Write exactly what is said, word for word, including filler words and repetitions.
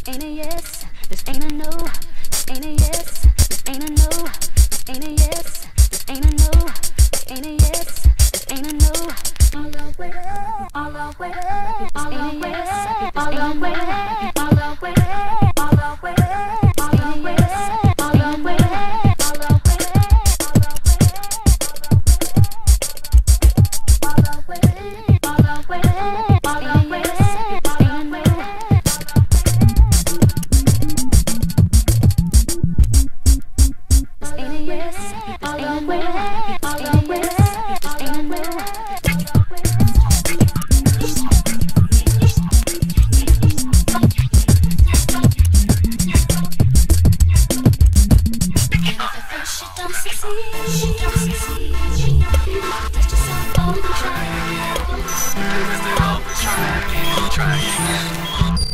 This ain't a yes, this ain't a no. This ain't a yes, this ain't a no. This ain't a yes, this ain't a no. This ain't a yes, this ain't a no. All the way, all the way, all the way, all the way, all the way, all the way, all the way, all the way, all the way, all the way, all the way, all the way, all the way, this ain't a yes, all the way, all the way, this ain't a no. She don't succeed, she don't succeed, she don't touch yourself all the time. Try again, try again.